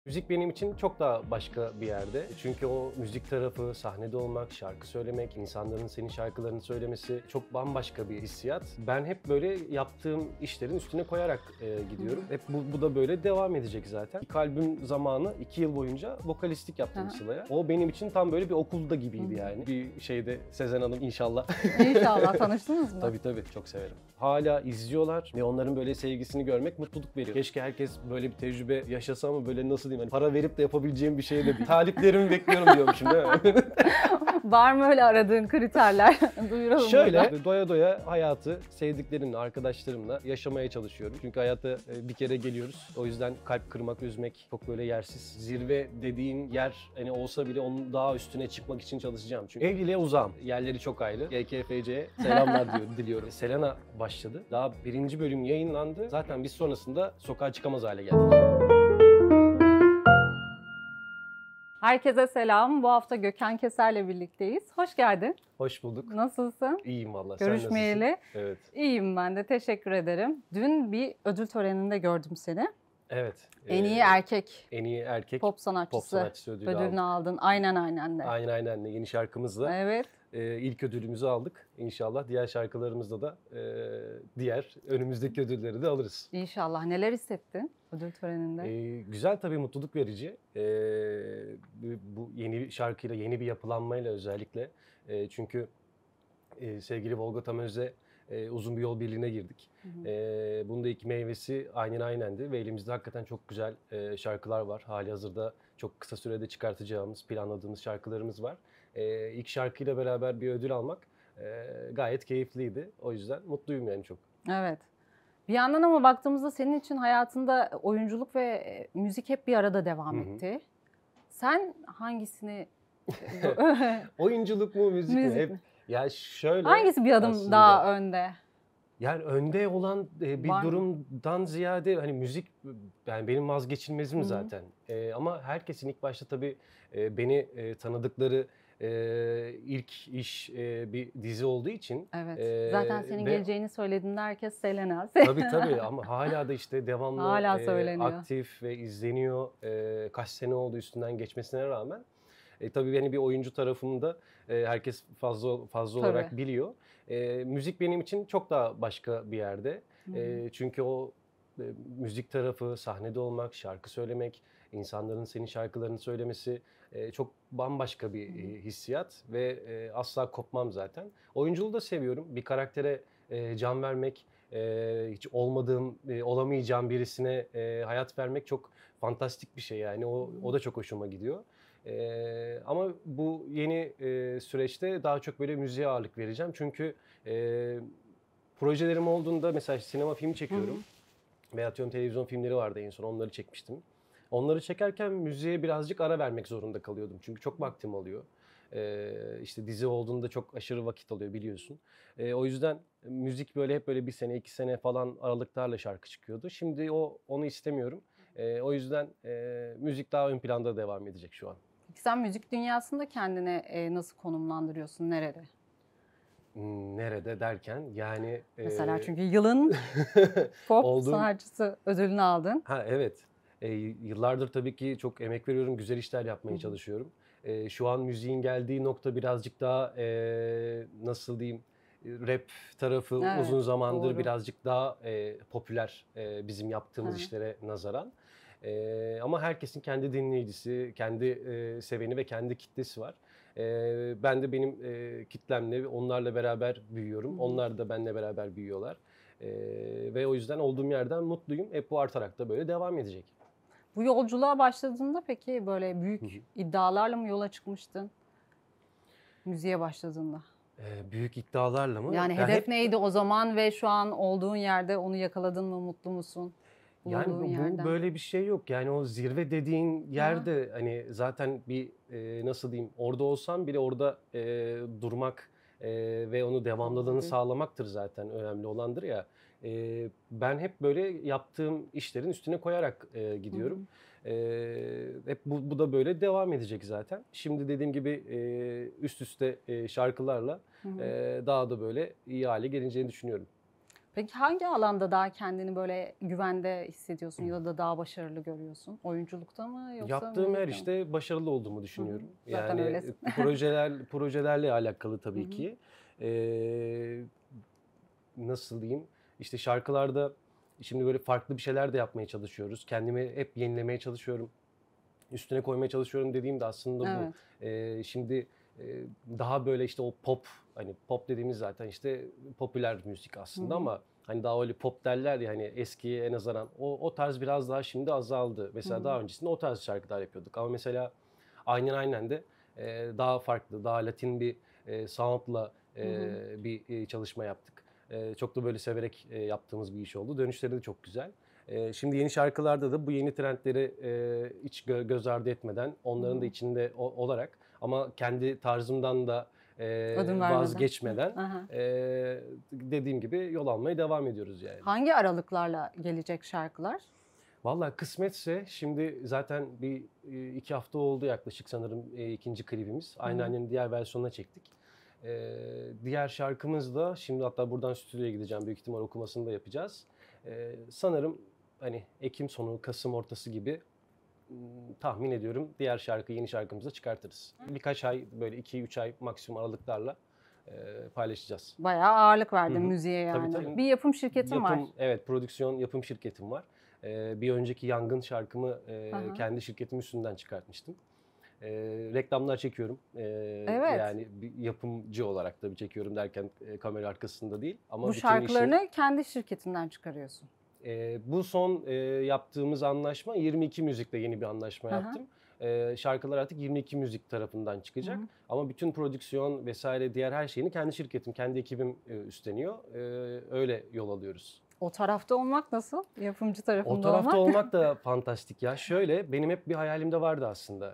Müzik benim için çok daha başka bir yerde. Çünkü o müzik tarafı, sahnede olmak, şarkı söylemek, insanların senin şarkılarını söylemesi çok bambaşka bir hissiyat. Ben hep böyle yaptığım işlerin üstüne koyarak gidiyorum. Hep bu da böyle devam edecek zaten. İlk albüm zamanı 2 yıl boyunca vokalistlik yaptım Sıla'ya. O benim için tam böyle bir okulda gibiydi yani. Bir şeyde Sezen Hanım inşallah. İnşallah tanıştınız mı? Tabii çok severim. Hala izliyorlar ve onların böyle sevgisini görmek mutluluk veriyor. Keşke herkes böyle bir tecrübe yaşasa ama böyle nasıl diyeyim, hani para verip de yapabileceğim bir şey de değil. Taliplerimi bekliyorum diyormuşum değil mi? Var mı öyle aradığın kriterler? Duyuralım Şöyle burada. doya doya hayatı sevdiklerimle, arkadaşlarımla yaşamaya çalışıyorum. Çünkü hayata bir kere geliyoruz. O yüzden kalp kırmak, üzmek çok böyle yersiz. Zirve dediğin yer hani olsa bile onun daha üstüne çıkmak için çalışacağım. Çünkü evliliğe uzağım. Yerleri çok ayrı. GKFC'ye selamlar diliyorum. Selena başladı. Daha 1. bölüm yayınlandı. Zaten biz sonrasında sokağa çıkamaz hale geldik. Herkese selam. Bu hafta Gökhan Keser'le birlikteyiz. Hoş geldin. Hoş bulduk. Nasılsın? İyiyim valla. Sen Görüşmeyeli. nasılsın? Evet. İyiyim ben de. Teşekkür ederim. Dün bir ödül töreninde gördüm seni. Evet. En iyi erkek En iyi erkek pop sanatçısı ödülü ödülünü aldık. aldın. Aynen de. Aynen yeni şarkımızla. Evet. İlk ödülümüzü aldık. İnşallah diğer şarkılarımızda da diğer önümüzdeki ödülleri de alırız. İnşallah. Neler hissettin ödül töreninde? Güzel tabii, mutluluk verici. Bu yeni şarkıyla, yeni bir yapılanmayla özellikle. Çünkü sevgili Volga Tamöz'le uzun bir yol birliğine girdik. Bunun da ilk meyvesi Aynendi ve elimizde hakikaten çok güzel şarkılar var. Halihazırda çok kısa sürede çıkartacağımız, planladığımız şarkılarımız var. İlk şarkıyla beraber bir ödül almak gayet keyifliydi. O yüzden mutluyum yani çok. Evet. Bir yandan ama baktığımızda senin için hayatında oyunculuk ve müzik hep bir arada devam etti. Sen hangisini... Oyunculuk mu, müzik mi? Müzik Hep mi? ya şöyle Hangisi bir adım aslında, daha önde? yani önde olan bir Var mı? durumdan ziyade hani müzik yani benim vazgeçilmezim Hı hı. zaten. Ama herkesin ilk başta tabii beni tanıdıkları ilk iş bir dizi olduğu için Evet. Zaten senin ve geleceğini söylediğinde herkes Selena. tabii ama hala da işte devamlı Hala söyleniyor. aktif ve izleniyor. Kaç sene oldu üstünden geçmesine rağmen. Tabii beni bir oyuncu tarafımda herkes fazla olarak Tabii. biliyor. Müzik benim için çok daha başka bir yerde. Çünkü o müzik tarafı, sahnede olmak, şarkı söylemek, insanların senin şarkılarını söylemesi çok bambaşka bir hissiyat ve asla kopmam zaten. Oyunculuğu da seviyorum. Bir karaktere can vermek, hiç olamayacağım birisine hayat vermek çok fantastik bir şey yani. O da çok hoşuma gidiyor. Ama bu yeni süreçte daha çok böyle müziğe ağırlık vereceğim. Çünkü projelerim olduğunda mesela sinema filmi çekiyorum. Veya atıyorum televizyon filmleri vardı, en son onları çekmiştim. Onları çekerken müziğe birazcık ara vermek zorunda kalıyordum. Çünkü çok vaktim alıyor. İşte dizi olduğunda çok aşırı vakit alıyor biliyorsun. O yüzden müzik böyle hep böyle 1 sene 2 sene falan aralıklarla şarkı çıkıyordu. Şimdi onu istemiyorum. O yüzden müzik daha ön planda devam edecek şu an. Peki sen müzik dünyasında kendini nasıl konumlandırıyorsun? Nerede? Nerede derken yani... Mesela çünkü yılın pop sanatçısı ödülünü aldın. Ha evet. Yıllardır tabii ki çok emek veriyorum, güzel işler yapmaya çalışıyorum. Şu an müziğin geldiği nokta birazcık daha nasıl diyeyim, rap tarafı Evet, uzun zamandır doğru. birazcık daha popüler bizim yaptığımız Hı. işlere nazaran. Ama herkesin kendi dinleyicisi, kendi seveni ve kendi kitlesi var. Ben de benim kitlemle, onlarla beraber büyüyorum. Onlar da benimle beraber büyüyorlar. Ve o yüzden olduğum yerden mutluyum. Hep bu artarak da böyle devam edecek. Bu yolculuğa başladığında peki böyle büyük iddialarla mı yola çıkmıştın? Müziğe başladığında. Büyük iddialarla mı? Yani Ya hedef hep, neydi o zaman ve şu an olduğun yerde onu yakaladın mı, mutlu musun? yani Bulunduğun bu yerden. böyle bir şey yok. Yani o zirve dediğin yerde hani zaten bir nasıl diyeyim, orada olsam bile orada durmak ve onu devamlılığını Tabii. sağlamaktır zaten önemli olandır ya. Ben hep böyle yaptığım işlerin üstüne koyarak gidiyorum. Hep bu da böyle devam edecek zaten. Şimdi dediğim gibi üst üste şarkılarla daha da böyle iyi hale geleceğini düşünüyorum. Peki hangi alanda daha kendini böyle güvende hissediyorsun ya da daha başarılı görüyorsun? Oyunculukta mı yoksa Yaptığım her müzikte mi? işte başarılı olduğumu düşünüyorum. Zaten Yani öylesin. projelerle alakalı Hı tabii hı. ki. Eee, nasıl diyeyim? İşte şarkılarda şimdi böyle farklı bir şeyler de yapmaya çalışıyoruz. Kendimi hep yenilemeye çalışıyorum. Üstüne koymaya çalışıyorum dediğim de aslında bu. Evet. Şimdi daha böyle işte o pop, hani pop dediğimiz zaten işte popüler müzik Hı aslında, hı. ama hani daha öyle pop derler ya, hani eskiye nazaran o tarz biraz daha şimdi azaldı. Hı Mesela hı. daha öncesinde o tarz şarkılar yapıyorduk ama mesela aynen de daha farklı, daha Latin bir sound'la Hı hı. bir çalışma yaptık. Çok da böyle severek yaptığımız bir iş oldu. Dönüşleri de çok güzel. Şimdi yeni şarkılarda da bu yeni trendleri hiç göz ardı etmeden, Hı onların da hı. içinde olarak ama kendi tarzımdan da Ödün vermeden. vazgeçmeden Aha. dediğim gibi yol almaya devam ediyoruz yani. Hangi aralıklarla gelecek şarkılar? Vallahi kısmetse şimdi zaten bir 2 hafta oldu yaklaşık sanırım ikinci klibimiz. Hı hı. Aynanın diğer versiyonuna çektik. Diğer şarkımız da şimdi, hatta buradan stüdyoya gideceğim, büyük ihtimal okumasını da yapacağız. Sanırım hani Ekim sonu Kasım ortası gibi tahmin ediyorum diğer şarkı, yeni şarkımızı da çıkartırız. Birkaç ay, böyle 2-3 ay maksimum aralıklarla paylaşacağız. Bayağı ağırlık Hı verdin hı. müziğe Tabii yani. tabii. Bir yapım şirketin var. Evet, prodüksiyon yapım şirketim var. Bir önceki Yangın şarkımı Aha. kendi şirketim üstünden çıkartmıştım. Reklamlar çekiyorum. Evet. Yani bir yapımcı olarak tabii çekiyorum derken kamera arkasında değil. Ama Bu bütün işin şarkılarını kendi şirketinden çıkarıyorsun. bu son yaptığımız anlaşma 22 Müzik'le yeni bir anlaşma Aha. yaptım. Şarkılar artık 22 Müzik tarafından Hı çıkacak. hı. Ama bütün prodüksiyon vesaire diğer her şeyini kendi şirketim, kendi ekibim üstleniyor. Öyle yol alıyoruz. O tarafta olmak nasıl? Yapımcı O tarafında tarafta olmak. olmak da fantastik ya. Şöyle, benim hep bir hayalimde vardı aslında.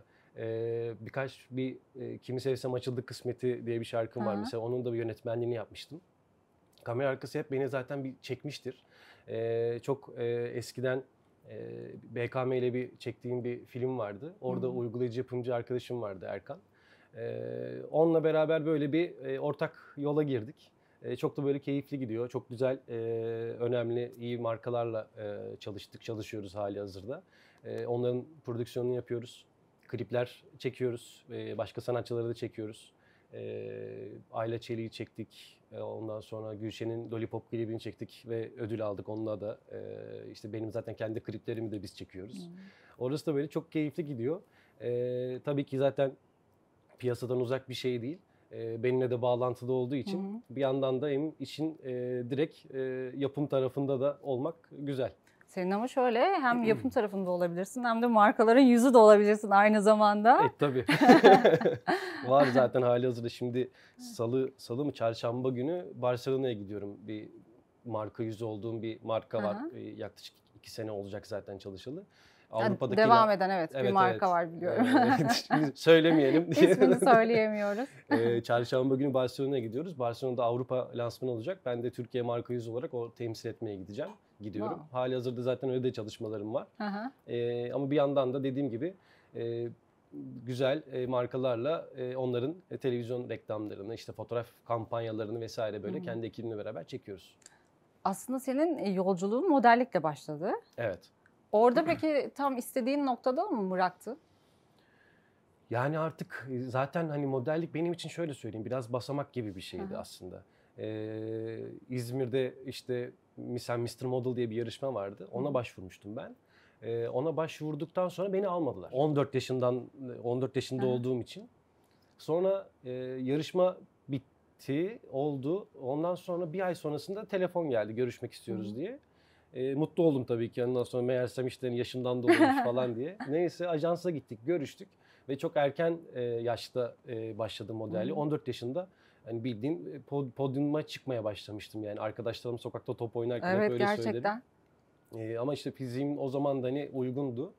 Kimi Sevsem Açıldı Kısmeti diye bir şarkım var. Aha. Mesela onun da bir yönetmenliğini yapmıştım. Kamera arkası hep beni zaten bir çekmiştir. Çok eskiden BKM ile bir çektiğim bir film vardı. Hı Orada hı. uygulayıcı yapımcı arkadaşım vardı, Erkan. Onunla beraber böyle bir ortak yola girdik. Çok da böyle keyifli gidiyor. Çok güzel, önemli, iyi markalarla çalışıyoruz hali hazırda. Onların prodüksiyonunu yapıyoruz. Klipler çekiyoruz. Başka sanatçıları da çekiyoruz. Ayla Çelik'i çektik. Ondan sonra Gülşen'in Lollipop klibini çektik ve ödül aldık onunla da. İşte benim zaten kendi kliplerimi de biz çekiyoruz. Orası da böyle çok keyifli gidiyor. Tabii ki zaten piyasadan uzak bir şey değil. Benimle de bağlantılı olduğu Hı için hı. bir yandan da hem işin direkt yapım tarafında da olmak güzel. Senin ama şöyle hem yapım tarafında olabilirsin hem de markaların yüzü de olabilirsin aynı zamanda. Tabii. Var zaten halihazırda. Şimdi salı mı çarşamba günü Barcelona'ya gidiyorum. Bir marka yüzü olduğum bir marka var. Aha. Yaklaşık 2 sene olacak zaten çalışalı. Yani Avrupa'daki devam eden bir evet marka var biliyorum. Şimdi söylemeyelim diye. İsmini söyleyemiyoruz. Çarşamba günü Barcelona'ya gidiyoruz. Barcelona'da Avrupa lansmanı olacak. Ben de Türkiye marka yüzü olarak o temsil etmeye gidiyorum. Wow. Halihazırda zaten öyle de çalışmalarım var. Aha. Ama bir yandan da dediğim gibi güzel markalarla onların televizyon reklamlarını, işte fotoğraf kampanyalarını vesaire böyle kendi ekibimle beraber çekiyoruz. Aslında senin yolculuğun modellikle başladı. Evet. Orada peki tam istediğin noktada mı bıraktı? Yani artık zaten hani modellik benim için, şöyle söyleyeyim, biraz basamak gibi bir şeydi Aha. aslında. İzmir'de işte Mr. Model diye bir yarışma vardı. Ona başvurmuştum ben. Ona başvurduktan sonra beni almadılar. 14 yaşında Aha. olduğum için. Sonra yarışma bitti, oldu. Ondan sonra bir ay sonrasında telefon geldi, görüşmek istiyoruz diye. Mutlu oldum tabii ki. Ondan sonra meğersem işte yaşından dolayıymış falan diye. Neyse, ajansa gittik, görüştük. Ve çok erken yaşta başladım modelliğe. 14 yaşında hani bildiğin podyuma çıkmaya başlamıştım. Yani arkadaşlarım sokakta top oynarken hep Evet öyle söylerim. gerçekten. Ama işte fiziğim o zaman da hani uygundu.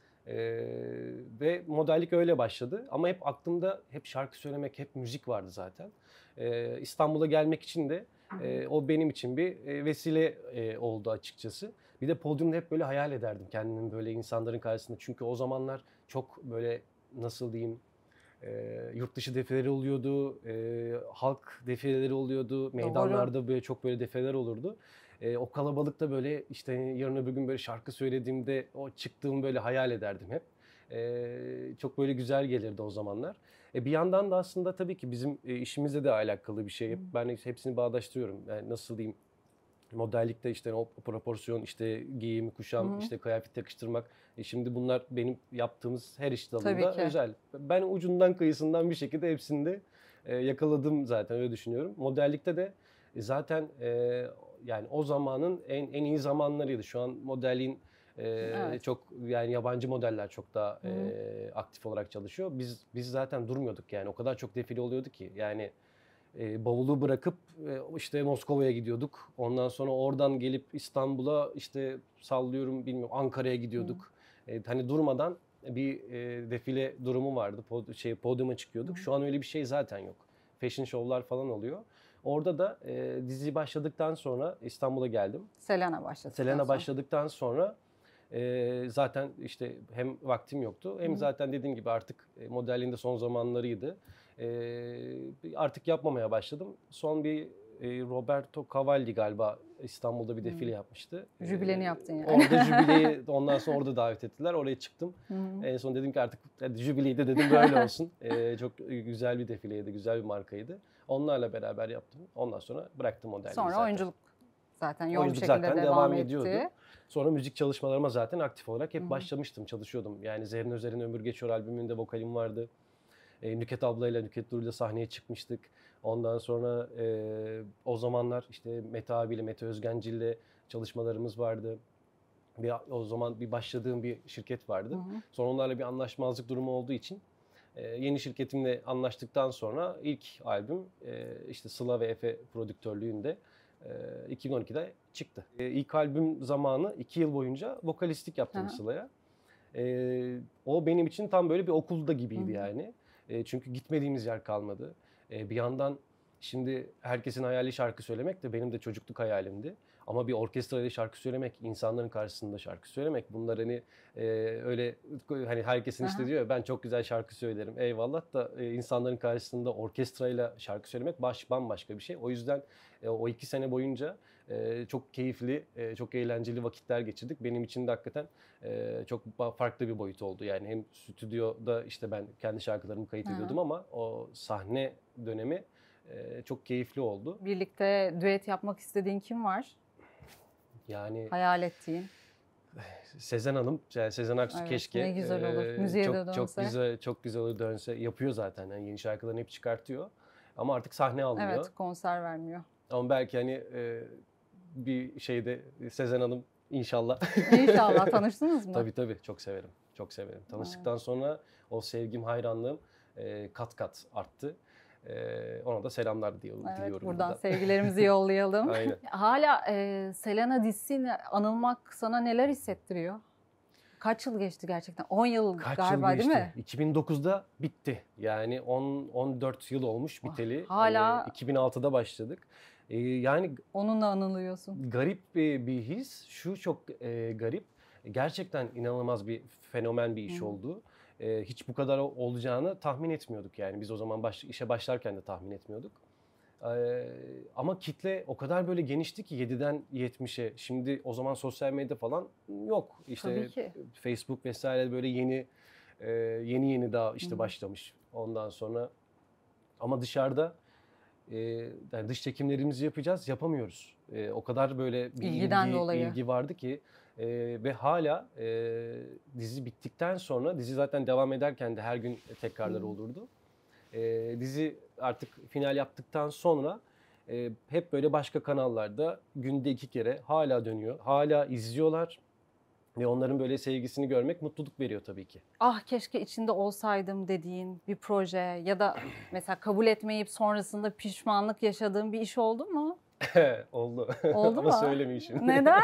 Ve modellik öyle başladı. Ama hep aklımda hep şarkı söylemek, hep müzik vardı zaten. İstanbul'a gelmek için de o benim için bir vesile oldu açıkçası. Bir de podyumda hep böyle hayal ederdim kendimi böyle insanların karşısında. Çünkü o zamanlar çok böyle, nasıl diyeyim, yurt dışı defileleri oluyordu, halk defileleri oluyordu, meydanlarda böyle çok böyle defileler olurdu. O kalabalıkta böyle işte yarın öbür gün böyle şarkı söylediğimde o çıktığımı böyle hayal ederdim hep. Çok böyle güzel gelirdi o zamanlar. Bir yandan da aslında tabii ki bizim işimizle de alakalı bir şey. Ben hepsini bağdaştırıyorum. Yani nasıl diyeyim? Modellikte işte o proporsiyon, işte giyim, kuşam, işte kıyafet yakıştırmak. Şimdi bunlar benim yaptığımız her iş dalında özel. Ben ucundan kıyısından bir şekilde hepsinde yakaladım zaten, öyle düşünüyorum. Modellikte de zaten yani o zamanın en iyi zamanlarıydı. Şu an modelliğin çok yani yabancı modeller çok daha aktif olarak çalışıyor. Biz zaten durmuyorduk yani, o kadar çok defile oluyordu ki yani. Bavulu bırakıp işte Moskova'ya gidiyorduk. Ondan sonra oradan gelip İstanbul'a, işte sallıyorum bilmiyorum, Ankara'ya gidiyorduk. Hani durmadan bir defile durumu vardı. Podyuma çıkıyorduk. Şu an öyle bir şey zaten yok. Fashion show'lar falan oluyor. Orada da dizi başladıktan sonra İstanbul'a geldim. Selena başladıktan sonra zaten işte hem vaktim yoktu hem zaten dediğim gibi artık modelliğin de son zamanlarıydı. Artık yapmamaya başladım. Son bir Roberto Cavalli galiba İstanbul'da bir defile yapmıştı. Jübileni yaptın yani. Orada jübileyi, ondan sonra orada davet ettiler. Oraya çıktım. En son dedim ki artık jübileyi de dedim böyle olsun. Çok güzel bir defileydi, güzel bir markaydı. Onlarla beraber yaptım. Ondan sonra bıraktım modelliği sonra zaten. Oyunculuk zaten yoğun bir şekilde zaten devam etti. ediyordu. Sonra müzik çalışmalarıma zaten aktif olarak hep başlamıştım, çalışıyordum. Yani Zerrin Özer'in Ömür Geçiyor albümünde vokalim vardı. Nüket ablayla, Nüket Duru'yla sahneye çıkmıştık. Ondan sonra o zamanlar işte Mete abiyle, Mete Özgencil'le çalışmalarımız vardı. O zaman başladığım bir şirket vardı. Sonra onlarla bir anlaşmazlık durumu olduğu için yeni şirketimle anlaştıktan sonra ilk albüm işte Sıla ve Efe prodüktörlüğünde 2012'de çıktı. İlk albüm zamanı 2 yıl boyunca vokalistlik yaptım Sıla'ya. O benim için tam böyle bir okulda gibiydi yani. Çünkü gitmediğimiz yer kalmadı. Bir yandan şimdi herkesin hayali şarkı söylemek de benim de çocukluk hayalimdi. Ama bir orkestrayla şarkı söylemek, insanların karşısında şarkı söylemek, bunlar hani öyle hani herkesin işte diyor ya, ben çok güzel şarkı söylerim. Eyvallah da insanların karşısında orkestrayla şarkı söylemek bambaşka bir şey. O yüzden o 2 sene boyunca çok keyifli, çok eğlenceli vakitler geçirdik. Benim için de hakikaten çok farklı bir boyut oldu. Yani hem stüdyoda işte ben kendi şarkılarımı kayıt ediyordum ama o sahne dönemi çok keyifli oldu. Birlikte düet yapmak istediğin kim var? Yani hayal ettiğin. Sezen Hanım, yani Sezen Aksu keşke. Ne güzel olur. Müziğe de dönse. Çok güzel olur dönse. Yapıyor zaten. Yani yeni şarkılarını hep çıkartıyor. Ama artık sahne almıyor. Evet, konser vermiyor. Ama belki hani bir şeyde Sezen Hanım inşallah. İnşallah. Tanıştınız mı? Tabii çok severim. Çok severim. Tanıştıktan sonra o sevgim, hayranlığım kat kat arttı. Ona da selamlar diliyorum. Buradan sevgilerimizi yollayalım. Aynen. Hala Selena dizisiyle anılmak sana neler hissettiriyor? Kaç yıl geçti gerçekten? 10 yıl galiba değil mi? 2009'da bitti. Yani 14 yıl olmuş biteli. Hala. Hani 2006'da başladık. Yani onunla anılıyorsun. Garip bir his. Şu çok garip. Gerçekten inanılmaz bir fenomen bir iş oldu. Hiç bu kadar olacağını tahmin etmiyorduk yani. Biz o zaman işe başlarken de tahmin etmiyorduk. Ama kitle o kadar böyle genişti ki 7'den 70'e. Şimdi o zaman sosyal medya falan yok. İşte Facebook vesaire böyle yeni daha işte başlamış. Ondan sonra ama dışarıda yani dış çekimlerimizi yapamıyoruz. O kadar böyle bir ilgi vardı ki ve hala dizi bittikten sonra, dizi zaten devam ederken de her gün tekrarları olurdu. Dizi artık final yaptıktan sonra hep böyle başka kanallarda günde 2 kere hala dönüyor. Hala izliyorlar ve onların böyle sevgisini görmek mutluluk veriyor tabii ki. Ah keşke içinde olsaydım dediğin bir proje ya da mesela kabul etmeyip sonrasında pişmanlık yaşadığın bir iş oldu mu? Oldu. Oldu ama söylemeyeyim şimdi. Neden?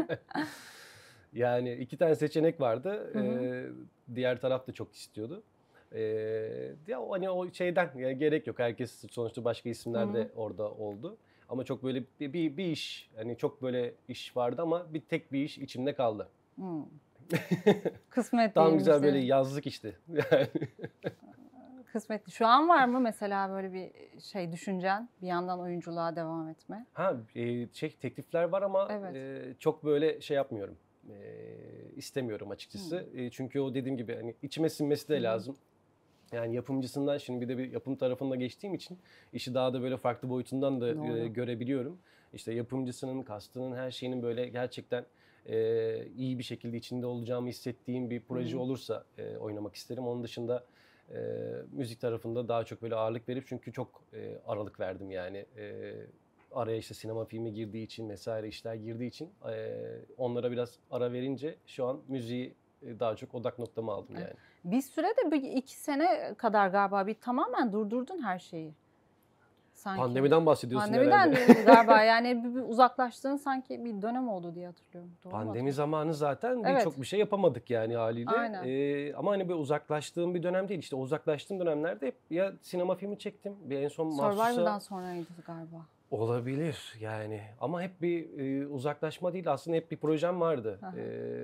Yani 2 tane seçenek vardı. Diğer taraf da çok istiyordu. Ya hani o şeyden yani gerek yok. Herkes sonuçta başka isimler de orada oldu. Ama çok böyle bir iş, hani çok böyle iş vardı ama tek bir iş içimde kaldı. Kısmet Tam güzel böyle yazlık işte. Kısmetli. Şu an var mı mesela böyle bir şey düşüncen? Bir yandan oyunculuğa devam etme. Teklifler var ama Evet. çok böyle şey yapmıyorum. İstemiyorum açıkçası. Çünkü o dediğim gibi hani içime sinmesi de lazım. Yani yapımcısından şimdi bir de bir yapım tarafında geçtiğim için işi daha da böyle farklı boyutundan da Doğru. görebiliyorum. İşte yapımcısının, kastının, her şeyinin böyle gerçekten iyi bir şekilde içinde olacağımı hissettiğim bir proje olursa oynamak isterim. Onun dışında müzik tarafında daha çok böyle ağırlık verip çünkü çok aralık verdim yani. Araya işte sinema filmi girdiği için vesaire işler girdiği için onlara biraz ara verince şu an müziği daha çok odak noktamı aldım yani. Bir sürede bir 2 sene kadar galiba bir tamamen durdurdun her şeyi. Sanki. Pandemiden bahsediyorsun Pandemiden herhalde. galiba yani bir uzaklaştığın sanki bir dönem oldu diye hatırlıyorum. Doğru mu Pandemi hatırlıyorum? zamanı zaten Evet. birçok bir şey yapamadık yani haliyle. Aynen. Ama hani böyle uzaklaştığım bir dönem değil. İşte o uzaklaştığım dönemlerde hep ya sinema filmi çektim. Bir en son Survivor'dan Mahsus'a sonraydı galiba. olabilir yani. Ama hep bir uzaklaşma değil. Aslında hep bir projem vardı. Aha.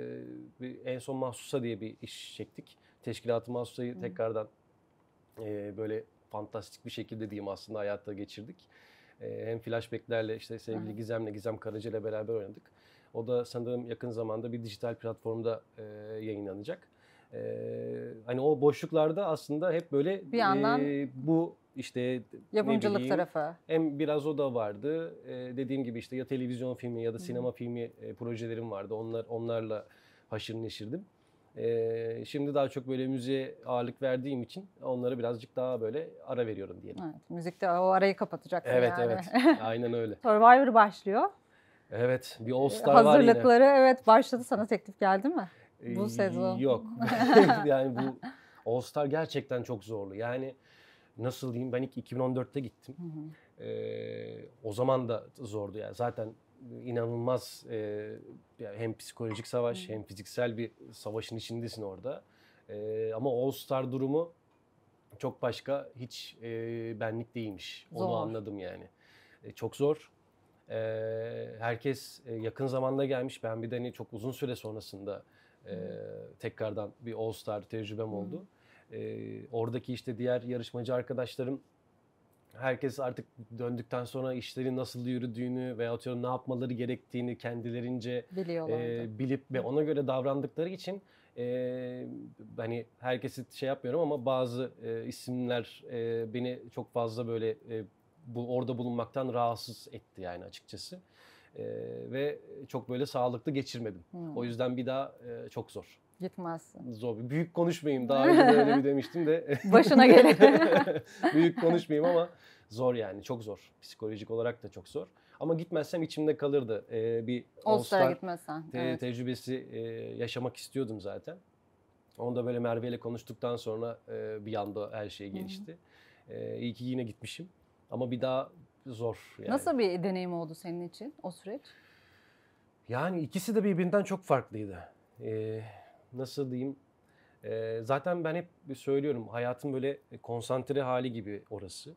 En son Mahsus'a diye bir iş çektik. Teşkilat-ı Mahsus'u tekrardan böyle fantastik bir şekilde diyeyim aslında hayatta geçirdik. Hem flashbacklerle işte sevgili Gizem Karaca ile beraber oynadık. O da sanırım yakın zamanda bir dijital platformda yayınlanacak. Hani o boşluklarda aslında hep böyle Bir yandan bu işte ne yapımcılık bileyim tarafı. hem biraz o da vardı. Dediğim gibi işte ya televizyon filmi ya da sinema filmi projelerim vardı. Onlarla haşır neşirdim. Şimdi daha çok böyle müziğe ağırlık verdiğim için onlara birazcık daha böyle ara veriyorum diyelim. Evet, müzikte o arayı kapatacaksın Evet yani. evet. Aynen öyle. Survivor başlıyor. Evet, bir All Star var yine. Hazırlıkları evet başladı. Sana teklif geldi mi? Bu sezon. Yok. Yani bu All Star gerçekten çok zorlu. Yani nasıl diyeyim, ben ilk 2014'te gittim. O zaman da zordu yani. Zaten inanılmaz yani hem psikolojik savaş hem fiziksel bir savaşın içindesin orada. Ama All Star durumu çok başka, hiç benlik değilmiş. Onu Zor. anladım yani. Çok zor. Herkes yakın zamanda gelmiş. Ben bir de hani çok uzun süre sonrasında tekrardan bir All Star tecrübem oldu. Oradaki işte diğer yarışmacı arkadaşlarım, herkes artık döndükten sonra işlerin nasıl yürüdüğünü veya atıyorum ne yapmaları gerektiğini kendilerince Biliyorlardı. bilip ve ona göre davrandıkları için hani herkesi şey yapmıyorum ama bazı isimler beni çok fazla böyle orada bulunmaktan rahatsız etti yani açıkçası. Ve çok böyle sağlıklı geçirmedim. O yüzden bir daha çok zor. Gitmezsin. Zor. Büyük konuşmayayım. Daha önce de öyle bir demiştim de. Başına gelir. Büyük konuşmayayım ama zor yani. Çok zor. Psikolojik olarak da çok zor. Ama gitmezsem içimde kalırdı. Bir All Star'a All-Star gitmezsen. Evet. tecrübesi yaşamak istiyordum zaten. Onu da böyle Merve ile konuştuktan sonra bir anda her şey gelişti. İyi ki yine gitmişim. Ama bir daha zor yani. Nasıl bir deneyim oldu senin için o süreç? Yani ikisi de birbirinden çok farklıydı. Nasıl diyeyim? Zaten ben hep söylüyorum, hayatın böyle konsantre hali gibi orası.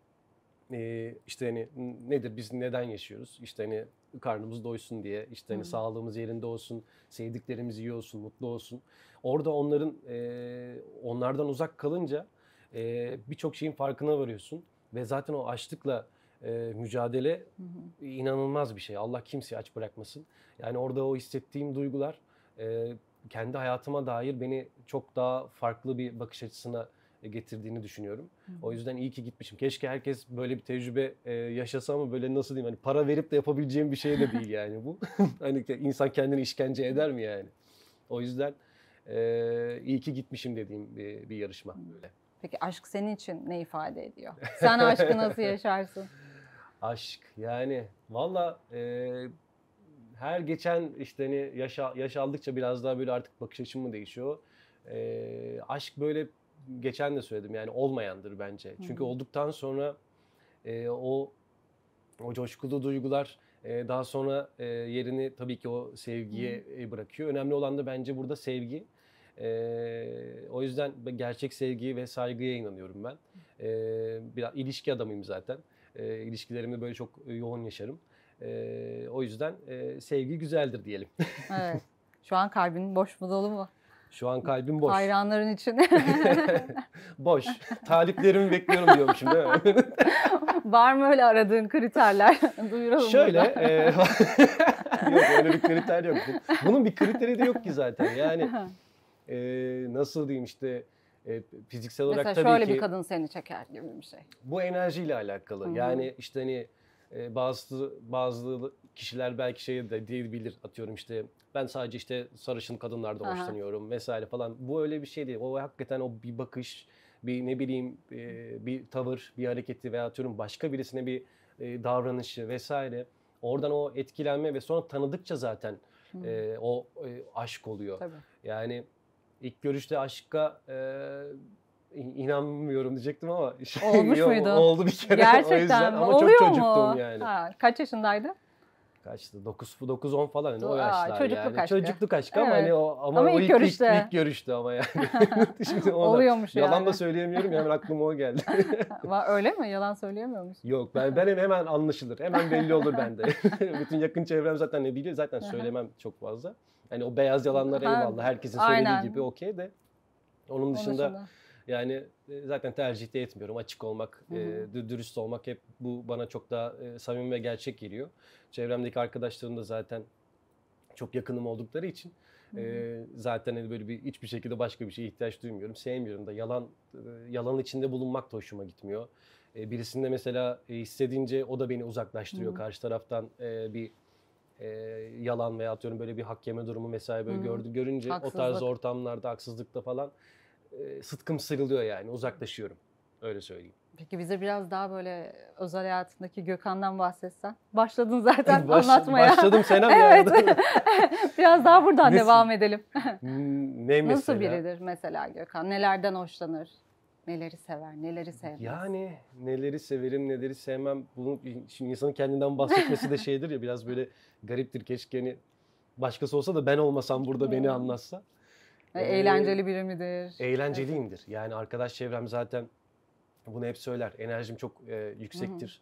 İşte hani nedir, biz neden yaşıyoruz? İşte hani karnımız doysun diye, işte hani sağlığımız yerinde olsun, sevdiklerimiz iyi olsun, mutlu olsun. Orada onlardan uzak kalınca birçok şeyin farkına varıyorsun ve zaten o açlıkla mücadele inanılmaz bir şey. Allah kimseyi aç bırakmasın. Yani orada o hissettiğim duygular kendi hayatıma dair beni çok daha farklı bir bakış açısına getirdiğini düşünüyorum. O yüzden iyi ki gitmişim. Keşke herkes böyle bir tecrübe yaşasa ama böyle nasıl diyeyim, hani para verip de yapabileceğim bir şey de değil yani bu. Hani insan kendini işkence eder mi yani? O yüzden iyi ki gitmişim dediğim bir yarışma böyle. Peki aşk senin için ne ifade ediyor? Sen aşkı nasıl yaşarsın? Aşk yani valla her geçen işte hani yaş aldıkça biraz daha böyle artık bakış açım mı değişiyor. Aşk böyle, geçen de söyledim yani, olmayandır bence. Çünkü olduktan sonra o coşkulu duygular daha sonra yerini tabii ki o sevgiye bırakıyor. Önemli olan da bence burada sevgi. O yüzden gerçek sevgi ve saygıya inanıyorum ben. Biraz ilişki adamıyım zaten. İlişkilerimi böyle çok yoğun yaşarım. O yüzden sevgi güzeldir diyelim. Evet. Şu an kalbin boş mu dolu mu? Şu an kalbim boş. Hayranların için. Boş. Taliplerimi bekliyorum diyormuşum değil mi? Var mı öyle aradığın kriterler? Duyuralım Şöyle, burada. yok öyle bir kriter yok. Bunun bir kriteri de yok ki zaten. Yani nasıl diyeyim işte fiziksel olarak Mesela tabii şöyle ki bir kadın seni çeker gibi bir şey. bu enerjiyle alakalı. Hı hı. Yani işte hani bazı kişiler belki şey de diyebilir, atıyorum işte ben sadece işte sarışın kadınlardan Aha. hoşlanıyorum vesaire falan. Bu öyle bir şey değil. O hakikaten o bir bakış, bir ne bileyim bir tavır, bir hareketi veya atıyorum başka birisine bir davranışı vesaire. Oradan o etkilenme ve sonra tanıdıkça zaten o aşk oluyor. Tabii. Yani ilk görüşte aşka inanmıyorum diyecektim ama Olmuş muydu? oldu bir kere. O Gerçekten yüzden. mi? Ama Oluyor çok mu? çocuktum yani. Ha, kaç yaşındaydı? Kaçtı? 9-10 falan hani o Aa, yaşlar çocukluk yani. aşkı. Çocukluk aşkı ama Evet. hani Ama o ilk görüşte. ilk görüştü ama yani. Şimdi Oluyormuş yalan yani. da söyleyemiyorum ya, hemen aklıma o geldi. Öyle mi? Yalan söyleyemiyor musun? Yok ben hemen anlaşılır. Hemen belli olur bende. Bütün yakın çevrem zaten ne biliyor. Zaten söylemem çok fazla. Hani o beyaz yalanlar eyvallah. Herkesin söylediği Aynen. gibi okey de. Onun dışında yani zaten tercih de etmiyorum. Açık olmak, dürüst olmak hep bu bana çok daha samimi ve gerçek geliyor. Çevremdeki arkadaşlarım da zaten çok yakınım oldukları için zaten hani böyle hiçbir şekilde başka bir şeye ihtiyaç duymuyorum. Sevmiyorum da yalan içinde bulunmak da hoşuma gitmiyor. Birisinde mesela hissedince o da beni uzaklaştırıyor karşı taraftan bir yalan veya atıyorum böyle bir hak yeme durumu vesaire böyle görünce o tarz ortamlarda haksızlıkta falan sıtkım sıyrılıyor yani, uzaklaşıyorum. Öyle söyleyeyim. Peki bize biraz daha böyle özel hayatındaki Gökhan'dan bahsetsen. Başladın zaten anlatmaya. Başladım Senem evet. ya. Biraz daha buradan devam edelim. Ne mesela? Nasıl biridir mesela Gökhan? Nelerden hoşlanır? Neleri sever, neleri sevmez? Yani neleri severim, neleri sevmem. Bunu şimdi insanın kendinden bahsetmesi de şeydir ya, biraz böyle gariptir. Keşke hani başkası olsa da ben olmasam burada beni anlatsa. Eğlenceli biri midir? Eğlenceliyimdir. Yani arkadaş çevrem zaten bunu hep söyler. Enerjim çok yüksektir.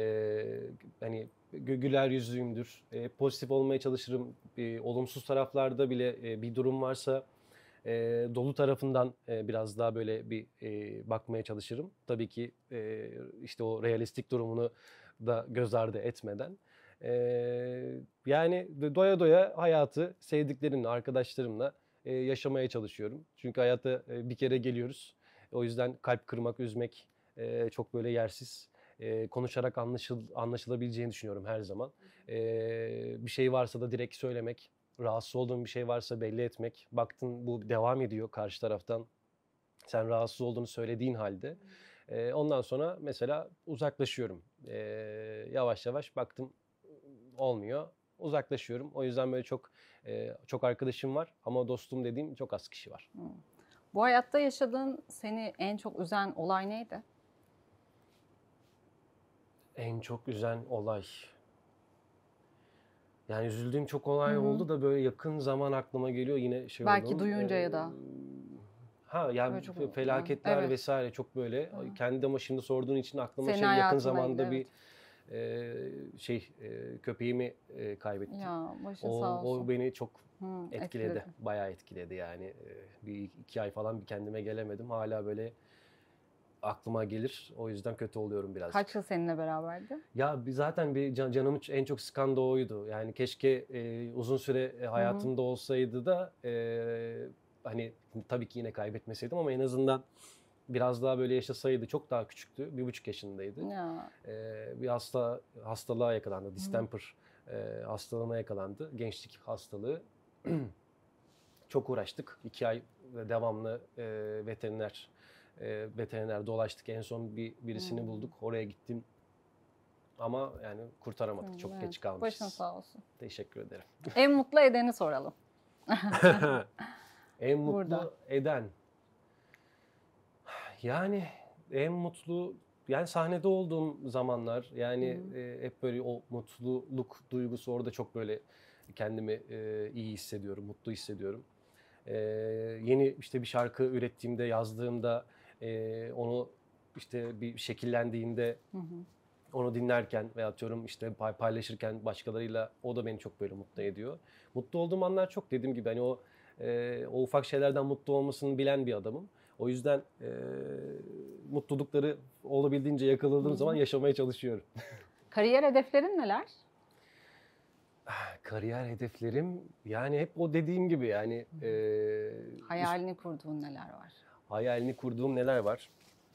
Hani güler yüzlüyümdür. Pozitif olmaya çalışırım. Olumsuz taraflarda bile bir durum varsa dolu tarafından biraz daha böyle bir bakmaya çalışırım. Tabii ki işte o realistik durumunu da göz ardı etmeden. Yani doya doya hayatı sevdiklerimle, arkadaşlarımla yaşamaya çalışıyorum. Çünkü hayata bir kere geliyoruz. O yüzden kalp kırmak, üzmek çok böyle yersiz. Konuşarak anlaşılabileceğini düşünüyorum her zaman. Bir şey varsa da direkt söylemek, rahatsız olduğun bir şey varsa belli etmek. Baktın bu devam ediyor karşı taraftan, sen rahatsız olduğunu söylediğin halde. Ondan sonra mesela uzaklaşıyorum. Yavaş yavaş baktım olmuyor, uzaklaşıyorum. O yüzden böyle çok arkadaşım var ama dostum dediğim çok az kişi var. Bu hayatta yaşadığın seni en çok üzen olay neydi? En çok üzen olay. Yani üzüldüğüm çok olay oldu da böyle yakın zaman aklıma geliyor yine şey Belki oldum. duyunca ya da. Yani çok, felaketler evet. vesaire çok böyle. Kendi ama şimdi sorduğun için aklıma Senin yakın hayatınla zamanda ilgili, köpeğimi kaybettim. Ya başın sağ olsun. O beni çok etkiledi. Etkiledi. Bayağı etkiledi yani. Bir 2 ay falan bir kendime gelemedim. Hala böyle aklıma gelir. O yüzden kötü oluyorum birazcık. Kaç yıl seninle beraberdi? Ya zaten canımı en çok sıkan da oydu. Yani keşke uzun süre hayatımda olsaydı da hani tabii ki yine kaybetmeseydim ama en azından biraz daha böyle yaşasaydı. Çok daha küçüktü. 1,5 yaşındaydı. Ya. Bir hastalığa yakalandı. Distemper hastalığına yakalandı. Gençlik hastalığı. Çok uğraştık. 2 ay devamlı veteriner dolaştık. En son birisini bulduk. Oraya gittim. Ama yani kurtaramadık. Çok geç kalmışız. Başın sağ olsun. Teşekkür ederim. En mutlu edeni soralım. En mutlu Burada. eden. Yani en mutlu, yani sahnede olduğum zamanlar, yani hep böyle o mutluluk duygusu orada çok böyle kendimi iyi hissediyorum, mutlu hissediyorum. Yeni işte bir şarkı ürettiğimde, yazdığımda, onu işte bir şekillendiğinde, onu dinlerken veya atıyorum işte paylaşırken başkalarıyla, o da beni çok böyle mutlu ediyor. Mutlu olduğum anlar çok, dediğim gibi hani o O ufak şeylerden mutlu olmasını bilen bir adamım. O yüzden mutlulukları olabildiğince yakaladığım zaman yaşamaya çalışıyorum. Kariyer hedeflerin neler? Kariyer hedeflerim yani hep o dediğim gibi yani Hayalini kurduğun neler var? hayalini kurduğum neler var?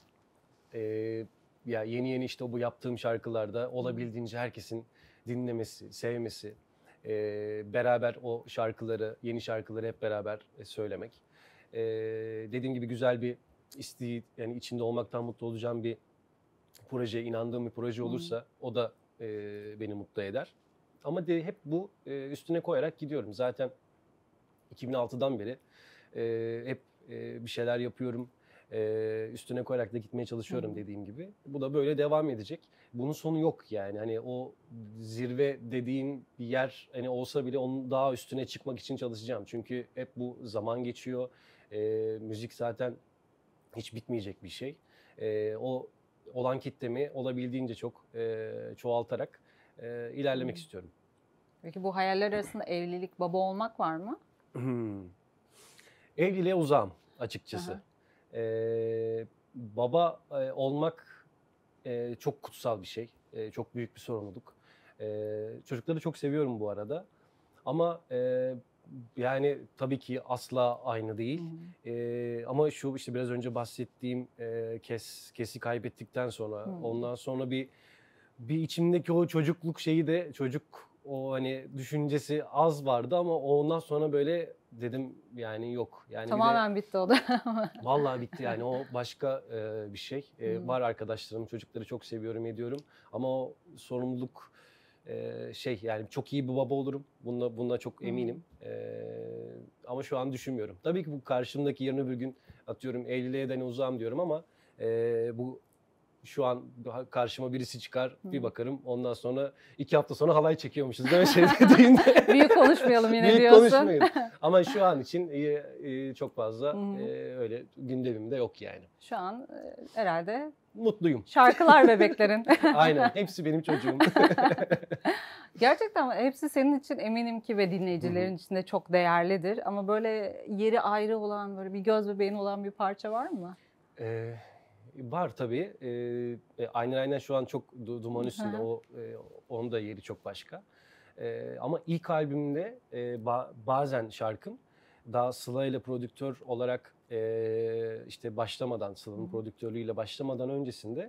Ya yeni işte bu yaptığım şarkılarda olabildiğince herkesin dinlemesi, sevmesi, beraber o şarkıları, yeni şarkıları hep beraber söylemek. Dediğim gibi güzel bir yani içinde olmaktan mutlu olacağım bir proje, inandığım bir proje olursa o da beni mutlu eder. Ama hep bu üstüne koyarak gidiyorum. Zaten 2006'dan beri hep bir şeyler yapıyorum. Üstüne koyarak da gitmeye çalışıyorum dediğim gibi. Bu da böyle devam edecek. Bunun sonu yok yani. Hani o zirve dediğin bir yer hani olsa bile onun daha üstüne çıkmak için çalışacağım. Çünkü hep bu zaman geçiyor. Müzik zaten hiç bitmeyecek bir şey. O olan kitlemi olabildiğince çok çoğaltarak ilerlemek istiyorum. Peki bu hayaller arasında evlilik, baba olmak var mı? Evliliğe uzağım açıkçası. Baba olmak çok kutsal bir şey. Çok büyük bir sorumluluk. Çocukları çok seviyorum bu arada. Ama yani tabii ki asla aynı değil. Ama şu işte biraz önce bahsettiğim Kes'i kaybettikten sonra ondan sonra bir içimdeki o çocukluk şeyi de o hani düşüncesi az vardı ama ondan sonra böyle dedim yani yok. Yani Tamamen bitti o da. vallahi bitti yani o başka bir şey. Var arkadaşlarım, çocukları çok seviyorum, ediyorum ama o sorumluluk yani çok iyi bir baba olurum. Bunda çok eminim. Ama şu an düşünmüyorum. Tabii ki bu karşımdaki yarın öbür gün atıyorum evliliğe de uzağım diyorum ama bu şu an karşıma birisi çıkar, bir bakarım. Ondan sonra 2 hafta sonra halay çekiyormuşuz değil mi? Düğünde. Büyük konuşmayalım yine Büyük diyorsun. konuşmayalım. Ama şu an için çok fazla öyle gündemimde yok yani. Şu an herhalde Mutluyum. şarkılar bebeklerin. Aynen. Hepsi benim çocuğum. Gerçekten hepsi senin için eminim ki ve dinleyicilerin içinde çok değerlidir. Ama böyle yeri ayrı olan, böyle bir göz bebeğin olan bir parça var mı? Var tabii. Aynen şu an çok duman üstünde. Onun da yeri çok başka. Ama ilk albümümde bazen şarkım daha Sıla ile prodüktör olarak işte başlamadan, Sıla'nın prodüktörlüğüyle başlamadan öncesinde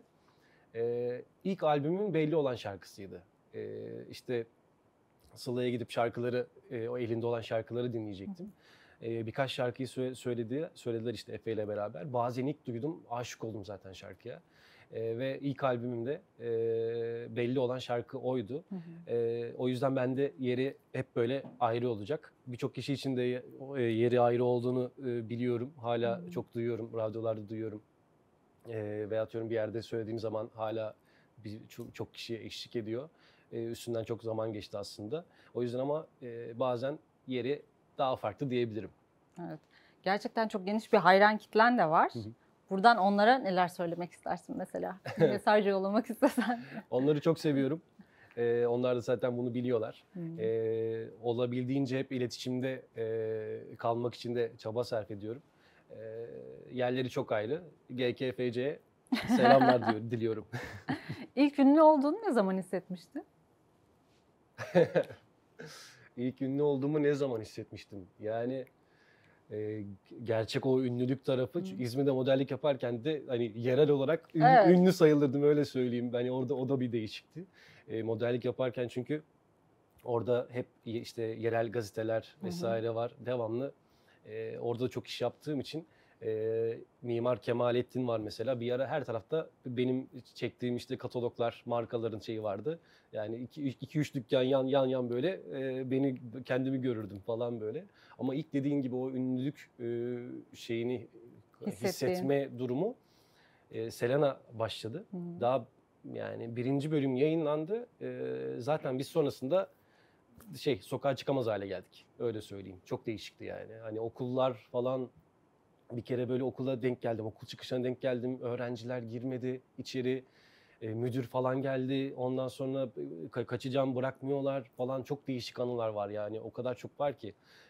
ilk albümün belli olan şarkısıydı. İşte Sıla'ya gidip şarkıları, o elinde olan şarkıları dinleyecektim. Birkaç şarkıyı söylediler işte Efe ile beraber. Bazen ilk duydum, aşık oldum zaten şarkıya. Ve ilk albümümde belli olan şarkı oydu. O yüzden bende yeri hep böyle ayrı olacak. Birçok kişi için de yeri ayrı olduğunu biliyorum. Hala çok duyuyorum, radyolarda duyuyorum. Veya atıyorum bir yerde söylediğim zaman hala çok kişiye eşlik ediyor. Üstünden çok zaman geçti aslında. O yüzden ama bazen yeri daha farklı diyebilirim. Evet. Gerçekten çok geniş bir hayran kitlen de var. Buradan onlara neler söylemek istersin mesela? Mesaj yollamak istesen. Onları çok seviyorum. Onlar da zaten bunu biliyorlar. Olabildiğince hep iletişimde kalmak için de çaba sarf ediyorum. Yerleri çok ayrı. GKFC'ye selamlar diliyorum. İlk ünlü olduğunu ne zaman hissetmiştin? İlk ünlü olduğumu ne zaman hissetmiştim? Yani gerçek o ünlülük tarafı. İzmir'de modellik yaparken de hani yerel olarak ünlü sayılırdım öyle söyleyeyim. Hani orada o da bir değişikti. Modellik yaparken çünkü orada hep işte yerel gazeteler vesaire var. Devamlı orada çok iş yaptığım için Mimar Kemalettin var mesela. Bir ara her tarafta benim çektiğim işte kataloglar, markaların şeyi vardı. Yani 2-3 dükkan yan böyle kendimi görürdüm falan böyle. Ama ilk dediğin gibi o ünlülük şeyini hissetme durumu Selena başladı. Daha yani 1. bölüm yayınlandı. Zaten biz sonrasında sokağa çıkamaz hale geldik. Öyle söyleyeyim. Çok değişikti yani. Hani okullar falan bir kere böyle okula denk geldim. Okul çıkışına denk geldim. Öğrenciler girmedi içeri. Müdür falan geldi. Ondan sonra kaçacağım bırakmıyorlar falan. Çok değişik anılar var yani. O kadar çok var ki.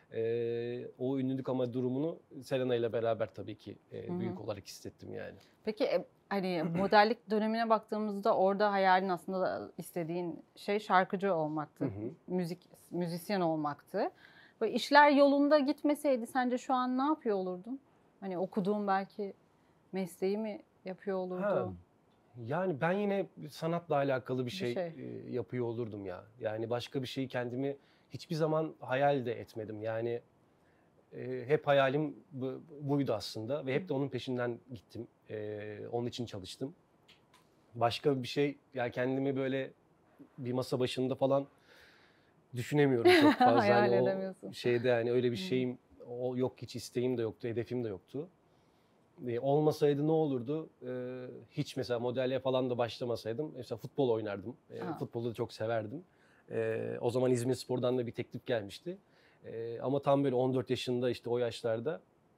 O ünlülük ama durumunu Selena ile beraber tabii ki büyük olarak hissettim yani. Peki hani modellik dönemine baktığımızda orada hayalin aslında istediğin şey şarkıcı olmaktı. Müzisyen olmaktı. Ve işler yolunda gitmeseydi sence şu an ne yapıyor olurdun? Hani okuduğun belki mesleği mi yapıyor olurdun? Yani ben yine sanatla alakalı bir şey yapıyor olurdum ya. Yani başka bir şeyi kendimi hiçbir zaman hayal de etmedim. Yani hep hayalim buydu aslında ve hep de onun peşinden gittim. Onun için çalıştım. Başka bir şey, yani kendimi böyle bir masa başında falan düşünemiyorum çok fazla. Hayal hani edemiyorsun. O şeyde yani öyle bir şeyim yok, hiç isteğim de yoktu, hedefim de yoktu. Olmasaydı ne olurdu? Hiç mesela modelle falan da başlamasaydım mesela futbol oynardım. Futbolu da çok severdim. O zaman İzmirspor'dan da bir teklif gelmişti. Ama tam böyle 14 yaşında işte o yaşlarda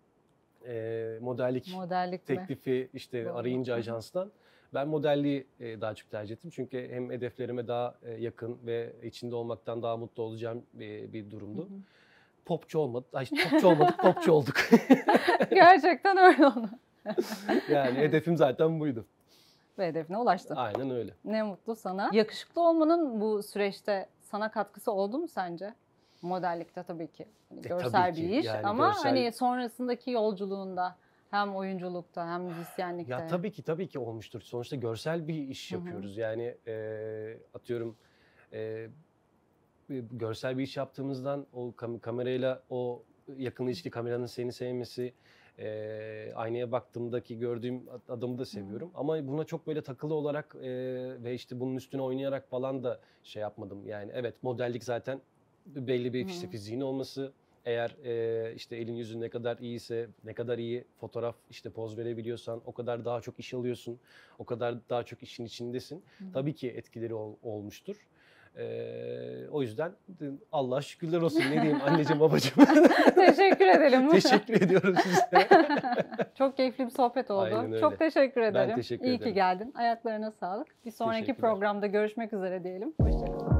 modellik teklifi işte arayınca ajanstan ben modelliği daha çok tercih ettim. Çünkü hem hedeflerime daha yakın ve içinde olmaktan daha mutlu olacağım bir durumdu. Popçu olmadı. Popçu olmadık, popçu olduk. Gerçekten öyle oldu. Yani hedefim zaten buydu. Ve hedefine ulaştın. Aynen öyle. Ne mutlu sana. Yakışıklı olmanın bu süreçte sana katkısı oldu mu sence? Modellikte tabii ki. Görsel tabii bir ki. iş Yani ama hani sonrasındaki yolculuğunda hem oyunculukta hem müzisyenlikte. Ya tabii ki olmuştur. Sonuçta görsel bir iş yapıyoruz. Yani atıyorum görsel bir iş yaptığımızdan o kamerayla o yakın ilişki, kameranın seni sevmesi, aynaya baktığımdaki gördüğüm adamı da seviyorum. Ama buna çok böyle takılı olarak ve işte bunun üstüne oynayarak falan da şey yapmadım. Yani evet, modellik zaten belli bir işte fiziğin olması. Eğer işte elin yüzün ne kadar iyiyse, ne kadar iyi fotoğraf işte poz verebiliyorsan o kadar daha çok iş alıyorsun. O kadar daha çok işin içindesin. Tabii ki etkileri olmuştur. O yüzden Allah'a şükürler olsun, ne diyeyim anneciğim babacığım. Teşekkür ederim. Teşekkür ediyorum size. Çok keyifli bir sohbet oldu. Aynen öyle. Çok teşekkür ederim. Ben teşekkür İyi ederim. ki geldin. Ayaklarına sağlık. Bir sonraki programda görüşmek üzere diyelim. Hoşçakalın.